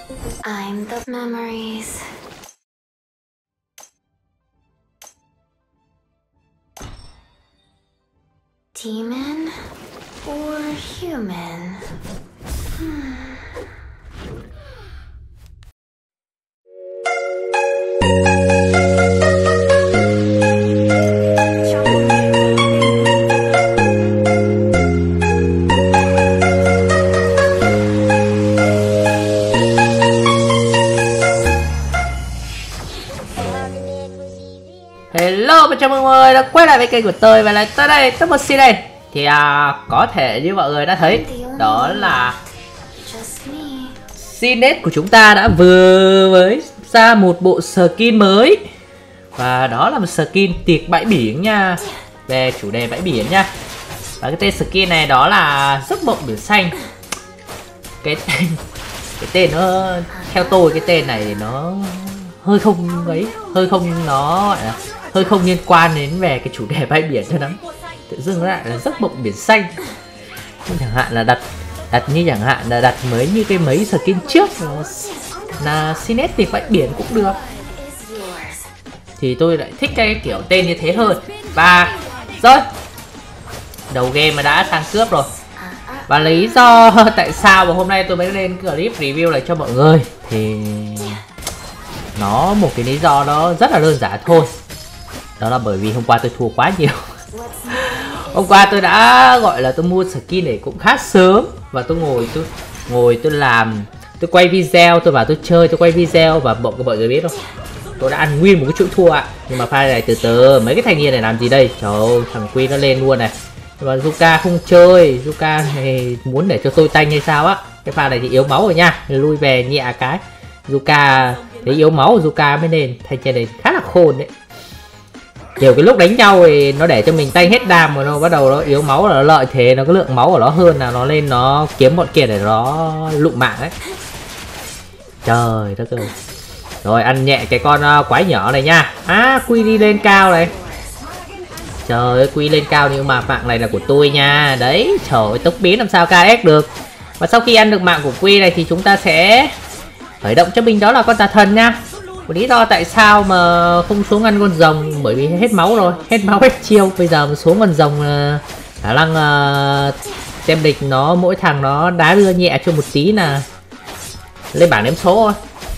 I'm the memories. Demon or human? Hello và chào mừng mọi người đã quay lại với kênh của tôi. Và lại tới đây, tôi một xin đây. Thì có thể như mọi người đã thấy, đó là CNET của chúng ta đã vừa mới ra một bộ skin mới. Và đó là một skin tiệc bãi biển nha, về chủ đề bãi biển nha. Và cái tên skin này đó là giấc mộng biển xanh. Cái tên nó, theo tôi cái tên này nó hơi không ấy, hơi không liên quan đến về cái chủ đề bãi biển cho lắm. Tự dưng lại là giấc mộng biển xanh. Chẳng hạn là đặt như chẳng hạn là đặt mới như cái mấy skin trước là CNET tiệc bãi biển cũng được. Thì tôi lại thích cái kiểu tên như thế hơn. Và rồi, đầu game mà đã sang cướp rồi. Và lý do tại sao mà hôm nay tôi mới lên clip review lại cho mọi người thì nó một cái lý do đó rất là đơn giản thôi. Đó là bởi vì hôm qua tôi thua quá nhiều. Hôm qua tôi đã gọi là tôi mua skin này cũng khá sớm. Và tôi ngồi tôi làm, tôi quay video, tôi bảo tôi chơi, tôi quay video. Và mọi người biết không, tôi đã ăn nguyên một cái chuỗi thua ạ. Nhưng mà pha này từ từ, mấy cái thanh niên này làm gì đây? Trời ơi, thằng Quy nó lên luôn này. Và Zuka không chơi, Zuka này muốn để cho tôi tanh hay sao á. Cái pha này thì yếu máu rồi nha, lui về nhẹ cái. Zuka thấy yếu máu, Zuka mới lên. Thanh niên này khá là khôn đấy. Kiểu cái lúc đánh nhau thì nó để cho mình tay hết đam mà nó bắt đầu nó yếu máu là nó lợi thế, nó có lượng máu của nó hơn là nó lên nó kiếm bọn kia để nó lụm mạng ấy. Trời đất ơi. Rồi ăn nhẹ cái con quái nhỏ này nha. Quy đi lên cao này. Trời ơi, Quy lên cao nhưng mà mạng này là của tôi nha. Đấy, trời ơi, tốc biến làm sao KS được. Và sau khi ăn được mạng của Quy này thì chúng ta sẽ khởi động cho mình đó là con tà thần nha. Một lý do tại sao mà không xuống ăn con rồng, bởi vì hết máu rồi, hết máu hết chiêu. Bây giờ mà xuống con rồng khả năng tem địch nó mỗi thằng nó đá đưa nhẹ cho một tí là lên bảng đếm số thôi.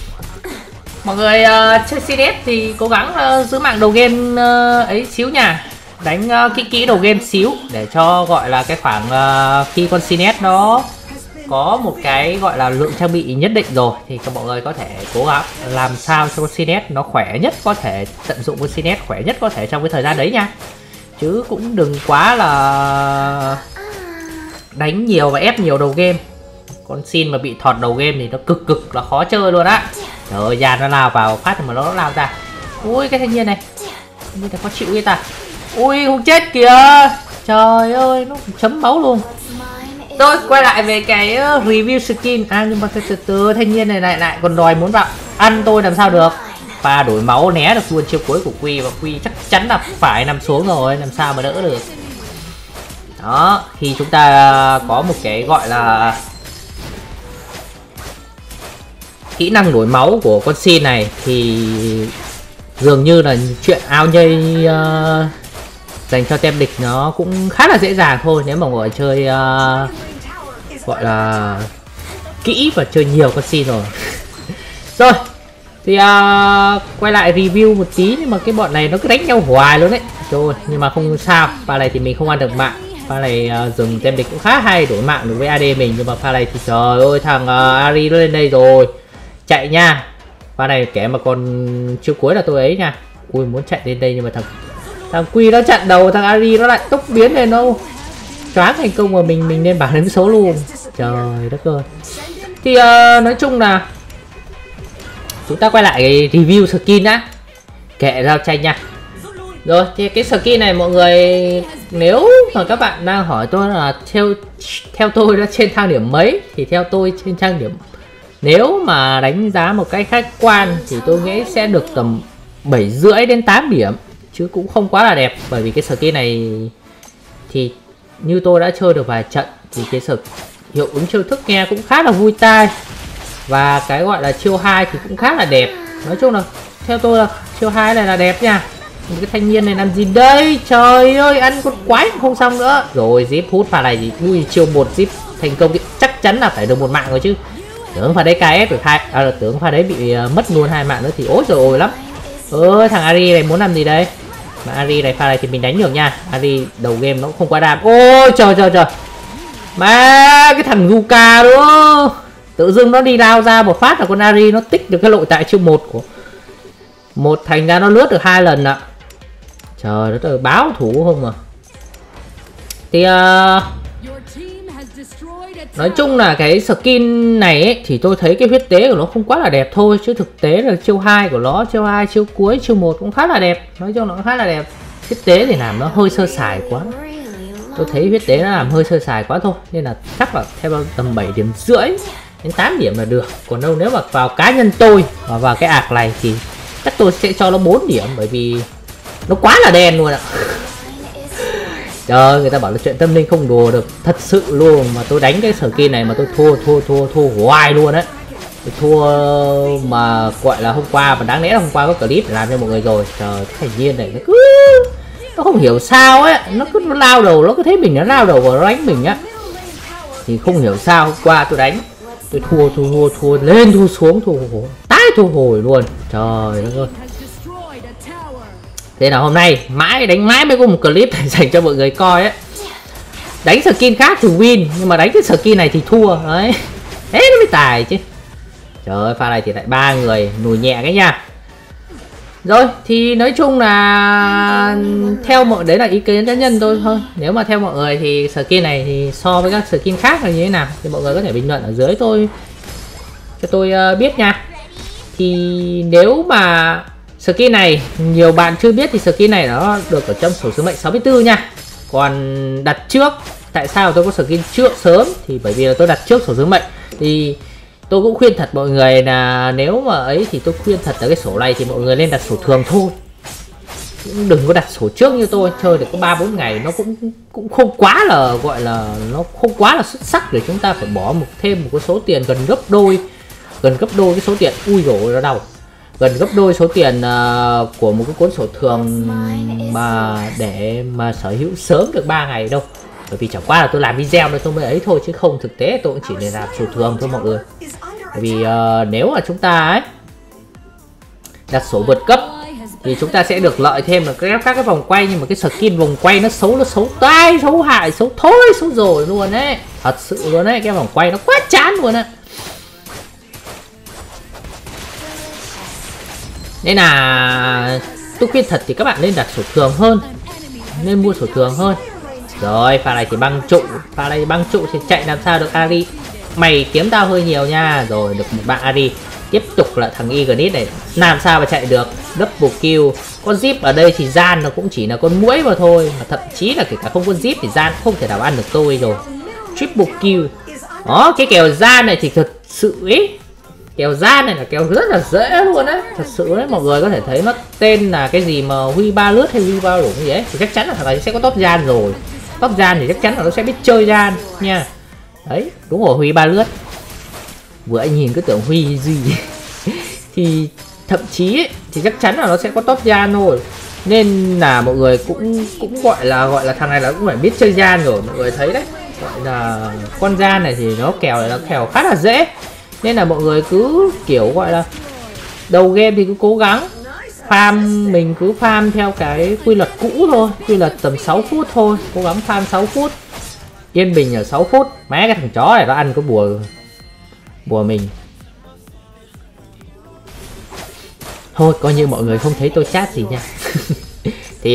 Mọi người chơi CNET thì cố gắng giữ mạng đầu game ấy xíu nha. Đánh kỹ đầu game xíu để cho gọi là cái khoảng khi con CNET nó có một cái gọi là lượng trang bị nhất định rồi thì các mọi người có thể cố gắng làm sao cho con CNET nó khỏe nhất có thể, tận dụng con CNET khỏe nhất có thể trong cái thời gian đấy nha. Chứ cũng đừng quá là đánh nhiều và ép nhiều đầu game. Con xin mà bị thọt đầu game thì nó cực là khó chơi luôn á. Trời ơi, Gian nó lao vào phát mà nó lao ra. Ui cái thanh niên này, thanh niên này khó chịu cái ta. Ui không chết kìa. Trời ơi, nó chấm máu luôn. Tôi quay lại về cái review skin. Nhưng mà từ từ thanh niên này lại còn đòi muốn vào ăn tôi làm sao được. Và đổi máu né được luôn chiêu cuối của Quy. Và Quy chắc chắn là phải nằm xuống rồi, làm sao mà đỡ được. Đó, khi chúng ta có một cái gọi là kỹ năng đổi máu của con xin này thì dường như là chuyện ao nhây dành cho tem địch nó cũng khá là dễ dàng thôi. Nếu mà mọi người chơi gọi là kỹ và chơi nhiều con xin rồi. Rồi thì quay lại review một tí. Nhưng mà cái bọn này nó cứ đánh nhau hoài luôn đấy. Rồi nhưng mà không sao, pha này thì mình không ăn được mạng. Pha này dùng tem địch cũng khá hay, đổi mạng được với AD mình. Nhưng mà pha này thì trời ơi, thằng Ari nó lên đây rồi, chạy nha. Pha này kẻ mà còn chiêu cuối là tôi ấy nha. Ui muốn chạy lên đây nhưng mà thằng Quy nó chặn đầu, thằng Ari nó lại tốc biến lên đâu choáng thành công mà mình lên bảng đếm số luôn. Trời đất ơi. Thì nói chung là chúng ta quay lại cái review skin đã, kệ giao tranh nha. Rồi thì cái skin này mọi người, nếu mà các bạn đang hỏi tôi là theo tôi nó trên thang điểm mấy, thì theo tôi trên thang điểm, nếu mà đánh giá một cách khách quan thì tôi nghĩ sẽ được tầm 7,5 đến 8 điểm. Chứ cũng không quá là đẹp. Bởi vì cái skin này thì như tôi đã chơi được vài trận thì cái hiệu ứng chiêu thức nghe cũng khá là vui tai. Và cái gọi là chiêu 2 thì cũng khá là đẹp. Nói chung là theo tôi là chiêu 2 này là đẹp nha. Cái thanh niên này làm gì đây? Trời ơi, ăn con quái không xong nữa. Rồi Zip hút pha này thì ui, chiêu 1 Zip thành công thì chắc chắn là phải được 1 mạng rồi chứ. Tưởng pha đấy KS được 2, tưởng pha đấy bị mất luôn 2 mạng nữa thì ối rồi ôi lắm. Ơi thằng Ari này muốn làm gì đây? Mà Ari này pha này thì mình đánh được nha. Ari đầu game nó cũng không quá đam. Ôi trời trời trời. Mà cái thằng Yuka đó tự dưng nó đi lao ra một phát là con Ari nó tích được cái lội tại chiêu 1 của một, thành ra nó lướt được 2 lần ạ. Trời đất ơi, báo thủ không mà. Thì nói chung là cái skin này ấy, thì tôi thấy cái huyết tế của nó không quá là đẹp thôi, chứ thực tế là chiêu 2 của nó, chiêu 2, chiêu cuối, chiêu 1 cũng khá là đẹp. Nói chung nó cũng khá là đẹp. Huyết tế thì làm nó hơi sơ sài quá. Tôi thấy huyết tế nó làm hơi sơ sài quá thôi, nên là chắc là theo tầm 7,5 điểm đến 8 điểm là được. Còn đâu nếu mà vào cá nhân tôi và vào cái ạc này thì chắc tôi sẽ cho nó 4 điểm, bởi vì nó quá là đen luôn ạ. Trời, người ta bảo là chuyện tâm linh không đùa được, thật sự luôn. Mà tôi đánh cái skin này mà tôi thua hoài luôn đấy. Tôi thua mà gọi là hôm qua, mà đáng lẽ là hôm qua có clip để làm cho mọi người rồi. Trời, cái thành viên này nó không hiểu sao ấy, nó lao đầu, nó cứ thấy mình nó lao đầu vào nó đánh mình á. Thì không hiểu sao hôm qua tôi đánh, tôi thua lên thua xuống, thua hồi luôn. Trời đất ơi. Thế là hôm nay đánh mãi mới có một clip để dành cho mọi người coi ấy. Đánh skin khác thì win, nhưng mà đánh cái skin này thì thua đấy. Thế nó mới tài chứ. Trời ơi, pha này thì lại 3 người nùi nhẹ cái nha. Rồi thì nói chung là theo mọi đấy là ý kiến cá nhân tôi thôi. Nếu mà theo mọi người thì skin này thì so với các skin khác là như thế nào thì mọi người có thể bình luận ở dưới cho tôi biết nha. Thì nếu mà skin này nhiều bạn chưa biết thì skin này nó được ở trong sổ sứ mệnh 64 nha. Còn đặt trước, tại sao tôi có skin trước sớm thì bởi vì là tôi đặt trước sổ sứ mệnh. Thì tôi cũng khuyên thật mọi người là nếu mà ấy thì tôi khuyên thật là cái sổ này thì mọi người nên đặt sổ thường thôi. Cũng đừng có đặt sổ trước như tôi, chơi được có 3-4 ngày nó cũng không quá là gọi là nó không quá là xuất sắc để chúng ta phải bỏ thêm một cái số tiền gần gấp đôi cái số tiền. Ui dồi nó đau. Gần gấp đôi số tiền của một cái cuốn sổ thường mà để mà sở hữu sớm được 3 ngày đâu. Bởi vì chẳng qua là tôi làm video nên tôi mới ấy thôi, chứ không thực tế tôi cũng chỉ để làm sổ thường thôi mọi người. Bởi vì nếu mà chúng ta ấy đặt sổ vượt cấp thì chúng ta sẽ được lợi thêm là các cái vòng quay, nhưng mà cái skin vòng quay nó xấu tai, xấu hại, xấu thối, xấu rồi luôn đấy. Thật sự luôn đấy, cái vòng quay nó quá chán luôn á. Nên là tôi khuyên thật thì các bạn nên đặt sổ thường hơn, nên mua sổ thường hơn. Rồi pha này thì băng trụ thì chạy làm sao được Ari. Mày kiếm tao hơi nhiều nha. Rồi được một bạn Ari. Tiếp tục là thằng Ignis này, làm sao mà chạy được. Double kill. Con Zip ở đây thì gian nó cũng chỉ là con muỗi mà thôi, mà thậm chí là kể cả không con Zip thì gian không thể nào ăn được tôi rồi. Triple kill. Đó, cái kèo gian này thì thật sự ấy, kèo gian này là kèo rất là dễ luôn đấy. Thật sự đấy, mọi người có thể thấy nó tên là cái gì mà Huy Ba Lướt hay Huy Ba Lủng gì ấy, thì chắc chắn là thằng này sẽ có top gian rồi. Top gian thì chắc chắn là nó sẽ biết chơi gian nha. Đấy, đúng rồi, Huy Ba Lướt. Vừa anh nhìn cứ tưởng Huy gì thì thậm chí ấy, thì chắc chắn là nó sẽ có top gian rồi. Nên là mọi người cũng gọi là thằng này là cũng phải biết chơi gian rồi. Mọi người thấy đấy, gọi là con gian này thì nó kèo này nó kèo khá là dễ. Nên là mọi người cứ kiểu gọi là đầu game thì cứ cố gắng farm, mình cứ farm theo cái quy luật cũ thôi, quy luật tầm 6 phút thôi, cố gắng farm 6 phút yên bình ở 6 phút. Mấy cái thằng chó này nó ăn có bùa mình thôi, coi như mọi người không thấy tôi chat gì nha. Thì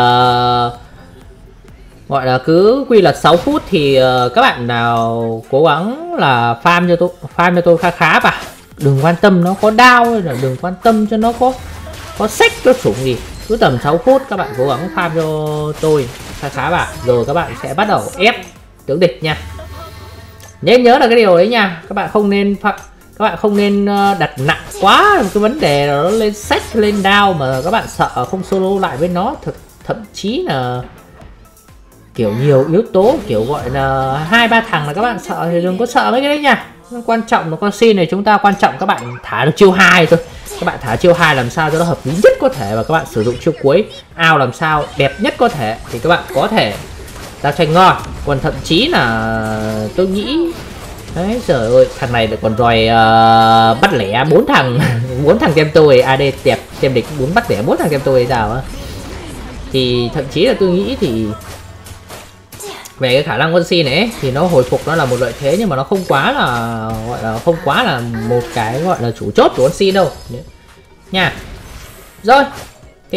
gọi là cứ quy luật 6 phút thì các bạn nào cố gắng là farm cho tôi khá vào. Đừng quan tâm nó có đao hay là đừng quan tâm cho nó có sách có sủng gì, cứ tầm 6 phút các bạn cố gắng farm cho tôi khá vào, rồi các bạn sẽ bắt đầu ép tướng địch nha. Nhớ là cái điều đấy nha, các bạn không nên đặt nặng quá cái vấn đề là nó lên sách lên đao mà các bạn sợ không solo lại với nó. Thậm chí là kiểu nhiều yếu tố, kiểu gọi là 2-3 thằng là các bạn sợ thì đừng có sợ mấy cái đấy nha. Quan trọng là con xin này chúng ta quan trọng các bạn thả được chiêu 2 thôi. Các bạn thả chiêu 2 làm sao cho nó hợp lý nhất có thể, và các bạn sử dụng chiêu cuối ao làm sao đẹp nhất có thể thì các bạn có thể ra tranh ngon. Còn thậm chí là tôi nghĩ đấy, trời ơi, thằng này lại còn đòi bắt lẻ 4 thằng 4 thằng tem tôi AD đẹp tem địch 4 bắt lẻ 4 thằng tem tôi hay sao á. Thì thậm chí là tôi nghĩ thì về cái khả năng con xin này ấy, thì nó hồi phục nó là một lợi thế, nhưng mà nó không quá là gọi là không quá là một cái gọi là chủ chốt của con xin đâu nha. Rồi thì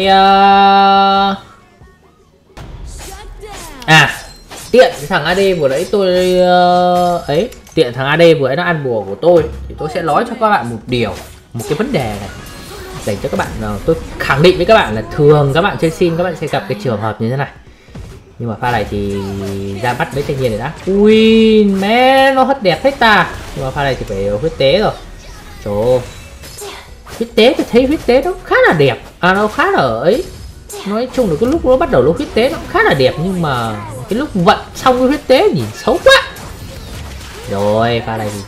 tiện thằng AD vừa nãy tôi tiện thằng AD vừa nãy nó ăn bùa của tôi thì tôi sẽ nói cho các bạn một cái vấn đề này dành cho các bạn. Tôi khẳng định với các bạn là thường các bạn chơi xin các bạn sẽ gặp cái trường hợp như thế này, nhưng mà pha này thì ra bắt mấy thanh niên này đã. Ui mẹ, nó hất đẹp hết ta, nhưng mà pha này thì phải huyết tế rồi. Trời ơi, huyết tế tôi thấy huyết tế nó khá là đẹp, nó khá là ấy, nói chung là cái lúc nó bắt đầu nó huyết tế nó khá là đẹp, nhưng mà cái lúc vận xong cái huyết tế nhìn xấu quá. Rồi pha này thì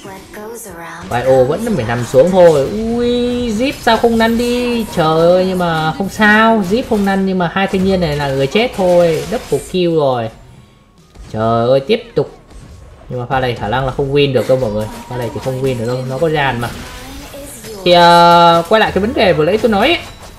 Bio vẫn phải nằm xuống thôi. Ui Zip sao không năn đi, trời ơi, nhưng mà không sao, Zip không năn nhưng mà hai thanh niên này là người chết thôi, double kill rồi. Trời ơi, tiếp tục. Nhưng mà pha này khả năng là không win được đâu mọi người, pha này thì không win được đâu, nó có gian mà. Thì quay lại cái vấn đề vừa nãy tôi nói ấy.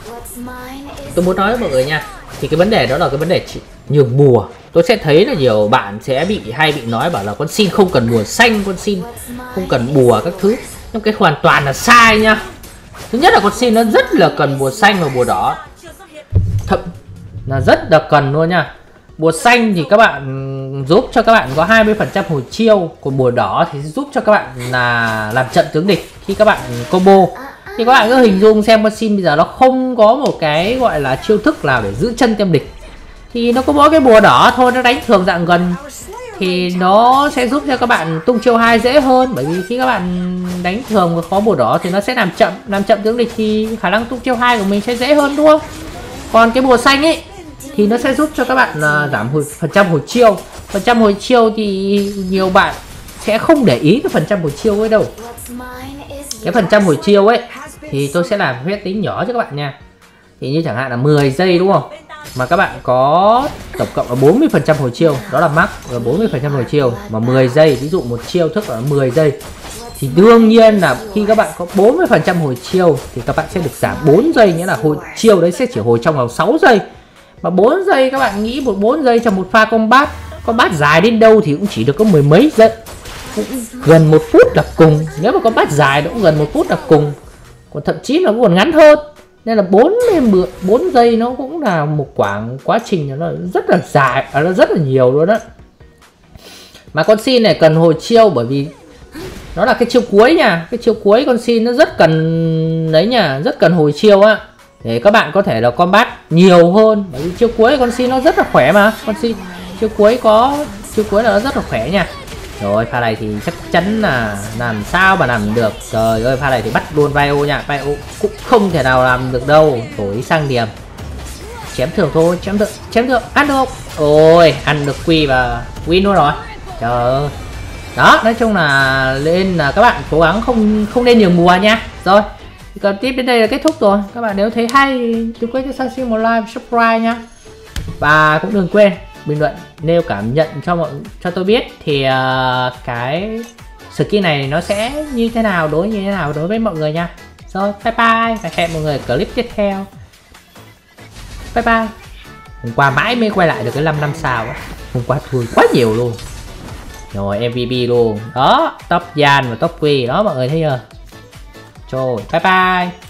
Tôi muốn nói với mọi người nha, thì cái vấn đề đó là cái vấn đề nhường bùa. Tôi sẽ thấy là nhiều bạn sẽ bị nói bảo là con xin không cần bùa xanh, con xin không cần bùa các thứ, nhưng cái hoàn toàn là sai nha. Thứ nhất là con xin nó rất là cần bùa xanh và bùa đỏ, thậm là rất là cần luôn nha. Bùa xanh thì các bạn giúp cho các bạn có 20% hồi chiêu, còn bùa đỏ thì giúp cho các bạn là làm trận tướng địch khi các bạn combo. Thì các bạn cứ hình dung xem con xin bây giờ nó không có một cái gọi là chiêu thức nào để giữ chân tem địch, thì nó có mỗi cái bùa đỏ thôi, nó đánh thường dạng gần thì nó sẽ giúp cho các bạn tung chiêu 2 dễ hơn, bởi vì khi các bạn đánh thường và có bùa đỏ thì nó sẽ làm chậm tướng địch, thì khả năng tung chiêu 2 của mình sẽ dễ hơn đúng không? Còn cái bùa xanh ấy thì nó sẽ giúp cho các bạn giảm phần trăm hồi chiêu. Phần trăm hồi chiêu thì nhiều bạn sẽ không để ý cái phần trăm hồi chiêu ấy đâu. Cái phần trăm hồi chiêu ấy thì tôi sẽ làm phép tính nhỏ cho các bạn nha. Thì như chẳng hạn là 10 giây đúng không, mà các bạn có tổng cộng là 40% hồi chiêu, đó là max và 40% hồi chiêu, mà 10 giây ví dụ một chiêu thức là 10 giây thì đương nhiên là khi các bạn có 40% hồi chiêu thì các bạn sẽ được giảm 4 giây, nghĩa là hồi chiêu đấy sẽ chỉ hồi trong vòng 6 giây. Mà 4 giây các bạn nghĩ 4 giây trong một pha combat dài đến đâu thì cũng chỉ được có mười mấy giây, cũng gần 1 phút là cùng. Nếu mà combat dài nó cũng gần 1 phút là cùng, còn thậm chí là còn ngắn hơn. Nên là 4 giây nó cũng là một quãng quá trình nó rất là dài, nó rất là nhiều luôn đó. Mà con xin này cần hồi chiêu bởi vì nó là cái chiêu cuối nha. Cái chiêu cuối con xin nó rất cần đấy nha, rất cần hồi chiêu á, để các bạn có thể là combat nhiều hơn. Bởi vì chiêu cuối con xin nó rất là khỏe mà. Con xin chiêu cuối là nó rất là khỏe nha. Rồi pha này thì chắc chắn là làm sao mà làm được. Trời ơi, pha này thì bắt luôn Bio nha. Bio cũng không thể nào làm được đâu. Đổi sang điểm chém thường thôi, chém thường ăn được không? Ôi, ăn được quy và win luôn rồi. Trời ơi. Đó, nói chung là lên là các bạn cố gắng không nên nhường bùa nha. Rồi, còn tiếp đến đây là kết thúc rồi. Các bạn nếu thấy hay đừng quên cho Sashi một like, subscribe nha. Và cũng đừng quên bình luận nêu cảm nhận cho tôi biết thì cái skin này nó sẽ như thế nào đối với mọi người nha. Rồi bye bye và hẹn mọi người clip tiếp theo. Bye bye. Hôm qua mãi mới quay lại được cái 5 sao á. Hôm qua thua quá nhiều luôn. Rồi MVP luôn. Đó, top Gian và top Quy đó mọi người thấy chưa? Trời bye bye.